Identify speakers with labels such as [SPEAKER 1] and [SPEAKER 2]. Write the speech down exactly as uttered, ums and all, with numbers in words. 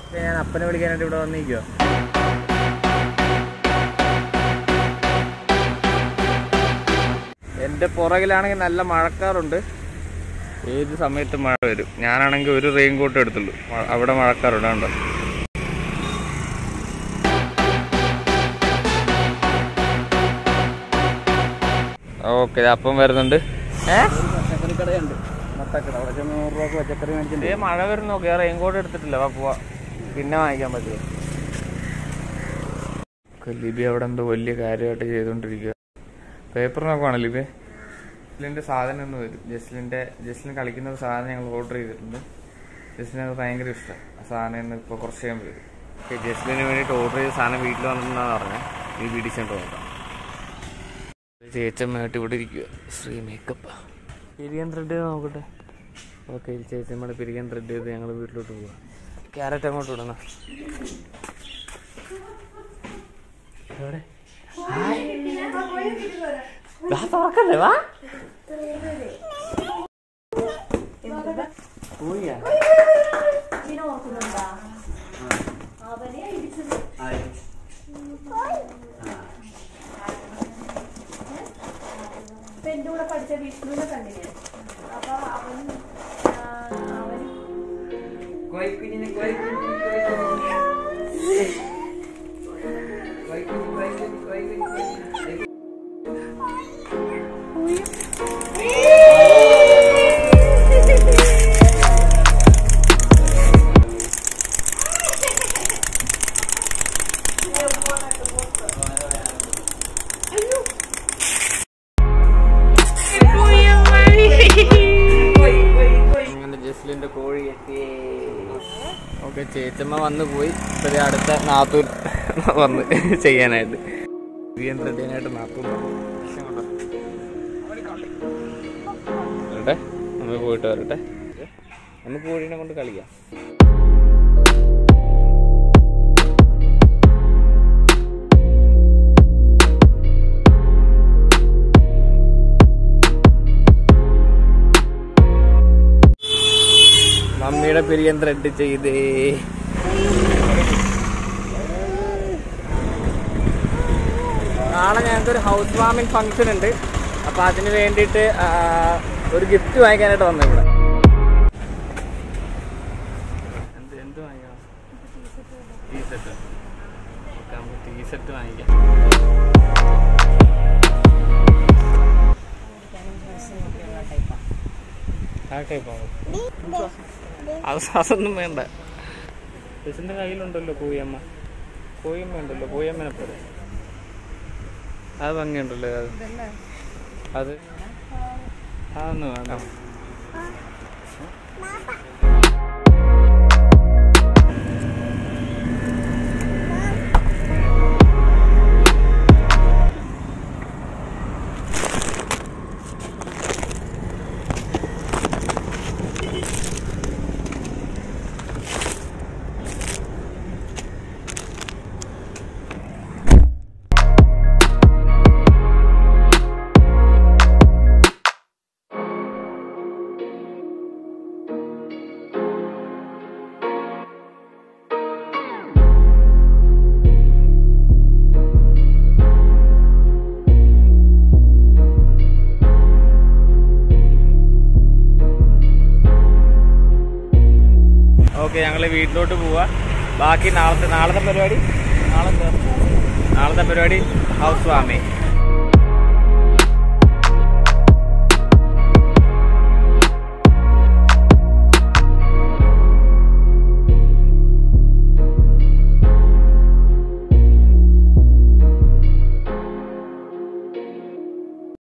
[SPEAKER 1] ഞാൻ അപ്പനെ വിളിക്കാനായിട്ട് ഇവിടെ വന്നിരിക്കുക. എൻ്റെ പുറകിലാണെങ്കിൽ നല്ല മഴക്കാറുണ്ട്. ഏത് സമയത്തും മഴ വരും. ഞാനാണെങ്കിൽ ഒരു റെയിൻ കോട്ട് എടുത്തുള്ളൂ. അവിടെ മഴക്കാറുണ്ട്. കണ്ടോ? ഓക്കെ, അപ്പം വരുന്നുണ്ട്. പച്ചക്കറി കടയുണ്ട്, മൊത്തക്കട. അവിടെ നൂറ് രൂപ പച്ചക്കറി മേടിച്ചിട്ടുണ്ട്. ഏ മഴ വരുന്നു. നോക്കിയാ റെയിൻ കോട്ട് എടുത്തിട്ടില്ല. വാ പോവാ, പിന്നെ വാങ്ങിക്കാൻ പറ്റുമോ? ലിബി അവിടെ എന്തോ വലിയ കാര്യമായിട്ട് ചെയ്തുകൊണ്ടിരിക്കുക. പേപ്പർ നോക്കുവാണ് ലിബി. ജസ്ലിൻ്റെ സാധനം ഒന്ന് വരും. ജസ്ലിൻ്റെ ജസ്ലിൻ കളിക്കുന്ന ഒരു സാധനം ഞങ്ങൾ ഓർഡർ ചെയ്തിട്ടുണ്ട്. ജസ്ലിന് അത് ഭയങ്കര ഇഷ്ടം. ആ സാധനം ഇന്ന് ഇപ്പോൾ കുറച്ച് കഴിയുമ്പോൾ വരും. ഓക്കെ, ജസ്ലിന് വേണ്ടിയിട്ട് ഓർഡർ ചെയ്ത സാധനം വീട്ടിൽ വന്നിട്ടുണ്ടെന്ന് പറഞ്ഞാൽ ഈ പിടിച്ചിട്ട് നോക്കാം. ചേച്ചമ്മയായിട്ട് ഇവിടെ ഇരിക്കുക. ശ്രീ മേക്കപ്പ് പിരിയാൻ ത്രെഡ് ചെയ്ത് നോക്കട്ടെ. ഓക്കെ, ചേച്ചമ്മയുടെ പിരിയാൻ ത്രെഡ് ചെയ്ത് ഞങ്ങൾ വീട്ടിലോട്ട് പോവാം. ക്യാരറ്റ് അങ്ങോട്ട് വിടണം. എവിടെ തുറക്കല്ലേ? വാ പോയാ എന്റെ കൂടെ പഠിച്ച വിഷ്ണുവിനെ കണ്ടില്ലേ? അപ്പൊ അവൻ അവൻ കോഴിക്കുഞ്ഞിനെ കോഴിക്കുഞ്ഞിനെ ജസ്ലിന്റെ കോഴി എത്തി. ഓക്കെ, ചേച്ചമ്മ വന്നു പോയി. ഇപ്പൊ അടുത്ത നാത്തൂർ വന്ന് ചെയ്യാനായിട്ട് റെഡിയാനായിട്ട് നാത്തൂർ വരട്ടെ. നമ്മൾ പോയിട്ട് വരട്ടെ. നമുക്ക് കോഴീനെ കൊണ്ട് കളിക്കാം. മമ്മിയുടെ പിരിയൻ ത്രെഡ് ചെയ്തേ. നാളെ ഞങ്ങൾക്കൊരു ഹൗസ് വാമിംഗ് ഫംഗ്ഷൻ ഉണ്ട്. അപ്പം അതിന് വേണ്ടിയിട്ട് ഒരു ഗിഫ്റ്റ് വാങ്ങിക്കാനായിട്ട് വന്നു ഇവിടെ. എന്ത് എന്ത് വാങ്ങിക്കണം? T shirt. ഓക്കെ, നമുക്ക് ടീ ഷർട്ട് വാങ്ങിക്കാം. ആ ടൈപ്പാണ്. അത് അതൊന്നും വേണ്ട. ചേച്ചിൻ്റെ കയ്യിലുണ്ടല്ലോ കോയമ്മ. കോയമ്മ ഉണ്ടല്ലോ, കോയമ്മനെ പോലെ. അത് ഭംഗിയുണ്ടല്ലോ. അത് അത് അതൊന്നും വേണ്ട. ഓക്കെ, ഞങ്ങൾ വീട്ടിലോട്ട് പോവാ. ബാക്കി നാളത്തെ നാളത്തെ പരിപാടി നാളത്തെ നാളത്തെ പരിപാടി ഹൗസ് വാമിംഗ്.